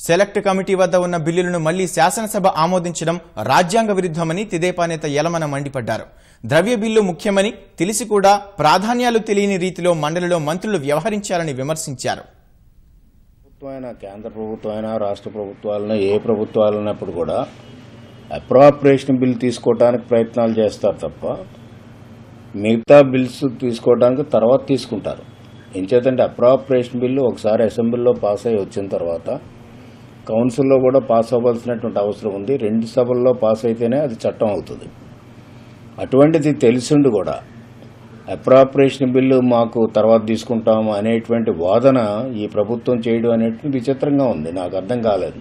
Select committee వద్ద ఉన్న బిల్లులను మళ్లీ శాసనసభ ఆమోదించడం రాజ్యాంగ విరుద్ధమని తెదేపా నేత యలమన మండిపడ్డారు. ద్రవ్య బిల్లు ముఖ్యమని తెలిసి కూడా ప్రాధాన్యాలు తెలియని రీతిలో మండలిలో మంత్రులు వ్యవహరించారని విమర్శించారు. కేంద్ర ప్రభుత్వమైనా రాష్ట్ర ప్రభుత్వాలైనా ఏ ప్రభుత్వాలైనప్పుడు కూడా అప్రాప్రియేషన్ బిల్ తీసుకోవడానికి ప్రయత్నాలు చేస్తారు తప్ప మిగతా బిల్స్ తీసుకోవడానికి తర్వాత తీసుకుంటారు. ఏం చేతంటే అప్రాప్రియేషన్ బిల్లు ఒకసారి అసెంబ్లీలో పాస్ అయ్యి వచ్చిన తర్వాత కౌన్సిల్లో కూడా పాస్ అవ్వాల్సినటువంటి అవసరం ఉంది. 2 సభల్లో పాస్ అయితేనే అది చట్టం అవుతుంది. అటువంటిది తెలిసిండు కూడా అప్రాప్రియేషన్ బిల్లు మాకు తర్వాత తీసుకుంటాము అనేటువంటి వాదన ఈ ప్రభుత్వం చేయడం అనేటువంటి విచిత్రంగా ఉంది. నాకు అర్థం కాలేదు.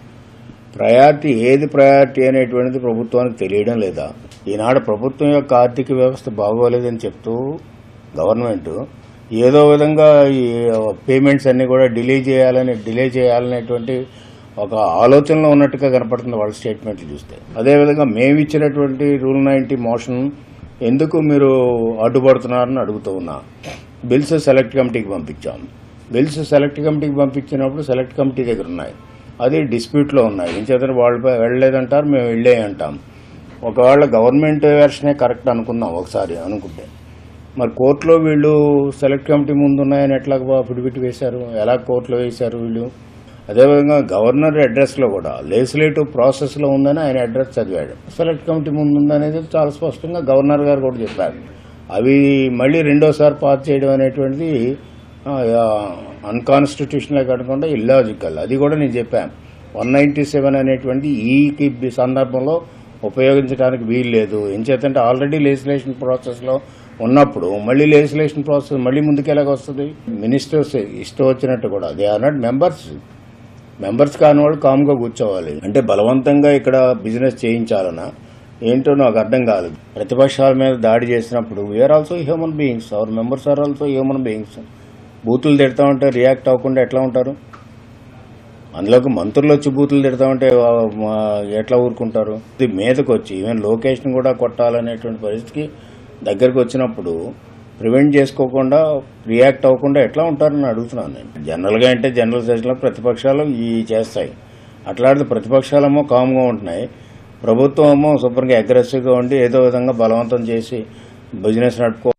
ఏది ప్రయారిటీ అనేటువంటిది ప్రభుత్వానికి తెలియడం లేదా? ఈనాడు ప్రభుత్వం యొక్క ఆర్థిక వ్యవస్థ బాగోలేదని చెప్తూ గవర్నమెంట్ ఏదో విధంగా ఈ పేమెంట్స్ అన్ని కూడా డిలే చేయాలనేటువంటి ఒక ఆలోచనలో ఉన్నట్టుగా కనపడుతుంది వాళ్ళ స్టేట్మెంట్లు చూస్తే. అదేవిధంగా మేము ఇచ్చినటువంటి రూల్ 90 మోషన్ ఎందుకు మీరు అడ్డుపడుతున్నారని అడుగుతూ ఉన్నా. బిల్స్ సెలెక్ట్ కమిటీకి పంపించాం. బిల్స్ సెలెక్ట్ కమిటీకి పంపించినప్పుడు సెలెక్ట్ కమిటీ దగ్గర ఉన్నాయి, అది డిస్ప్యూట్లో ఉన్నాయి. ఏం చేత వాళ్ళు వెళ్ళలేదంటారు, మేము వెళ్ళే అంటాం. ఒకవేళ గవర్నమెంట్ వెర్షనే కరెక్ట్ అనుకుందాం ఒకసారి అనుకుంటే, మరి కోర్టులో వీళ్ళు సెలెక్ట్ కమిటీ ముందు ఉన్నాయని ఎట్లా అఫిడవిట్ వేశారు, ఎలా కోర్టులో వేశారు వీళ్ళు? అదేవిధంగా గవర్నర్ అడ్రస్లో కూడా లెజిస్లేటివ్ ప్రాసెస్లో ఉందని ఆయన అడ్రస్ చదివాడు. సెలెక్ట్ కమిటీ ముందు ఉందనేది చాలా స్పష్టంగా గవర్నర్ గారు కూడా చెప్పారు. అవి మళ్ళీ రెండోసారి పాస్ చేయడం అనేటువంటిది అన్కాన్స్టిట్యూషనల్ కాకుండా ఇల్లాజికల్. అది కూడా నేను చెప్పాను. 197 అనేటువంటి ఈ సందర్భంలో ఉపయోగించడానికి వీలు లేదు. ఏం చేతంటే ఆల్రెడీ లెజిస్లేషన్ ప్రాసెస్లో ఉన్నప్పుడు మళ్ళీ లెజిస్లేషన్ ప్రాసెస్ మళ్ళీ ముందుకు ఎలాగొస్తుంది? మినిస్టర్స్ ఇష్టం వచ్చినట్టు కూడా దే ఆర్ నాట్ మెంబర్స్ కాని వాళ్ళు కామ్గా కూర్చోవాలి. అంటే బలవంతంగా ఇక్కడ బిజినెస్ చేయించాలన్నా ఏంటో నాకు అర్థం కాలేదు. ప్రతిపక్షాల మీద దాడి చేసినప్పుడు we are also human beings, our members are also human beings. బూతులు తిడతామంటే రియాక్ట్ అవ్వకుండా ఎట్లా ఉంటారు? అందులోకి మంత్రులు వచ్చి బూతులు తిడతామంటే ఎట్లా ఊరుకుంటారు? ఇది మీదకి వచ్చి ఈవెన్ లొకేషన్ కూడా కొట్టాలనేటువంటి పరిస్థితికి దగ్గరకు వచ్చినప్పుడు ప్రివెంట్ చేసుకోకుండా రియాక్ట్ అవ్వకుండా ఎట్లా ఉంటారని అడుగుతున్నాను నేను. జనరల్గా అంటే జనరల్ సెషన్లో ప్రతిపక్షాలు చేస్తాయి. అట్లాంటి ప్రతిపక్షాలేమో కామ్గా ఉంటున్నాయి, ప్రభుత్వం ఏమో శుభ్రంగా అగ్రెసివ్గా ఉండి ఏదో విధంగా బలవంతం చేసి బిజినెస్